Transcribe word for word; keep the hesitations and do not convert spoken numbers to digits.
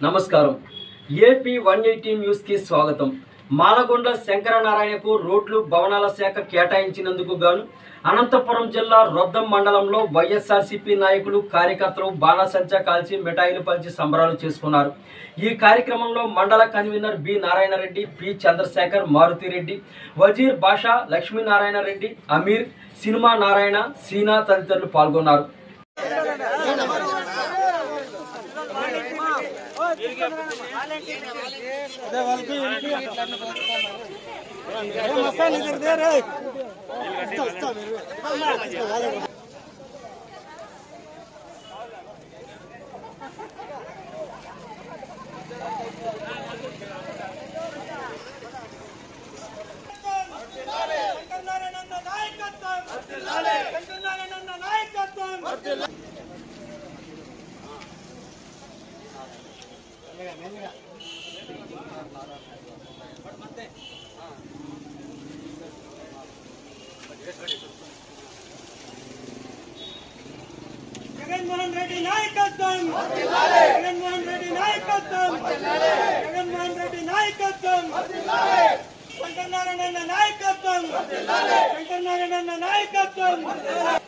నమస్కారం AP one eighty news కి స్వాగతం। మాలగొండ శంకరనారాయణకు రోడ్లు భవనాల శాఖ కేటాయించినందుకు గాను అనంతపురం జిల్లా రొద్దం మండలంలో వైఎస్ఆర్సీపీ నాయకులు కార్యకర్తలు బాణసంచా కాల్చి మిఠాయిలు పంచి సంబరాలు చేసుకున్నారు। ఈ కార్యక్రమంలో మండల convener B Narayana Reddy, P Chandrashekar, Maruti Reddy, Vazir Basha, Lakshminarayana Reddy, Ameer, cinema Narayana, Seena తదితరులు పాల్గొన్నారు। జగన్మోహన్ రెడ్డి నాయకత్వం, జగన్మోహన్ రెడ్డి నాయకత్వం, జగన్మోహన్ రెడ్డి నాయకత్వం, శంకరనారాయణ నాయకత్వం, శంకరనారాయణ నాయకత్వం।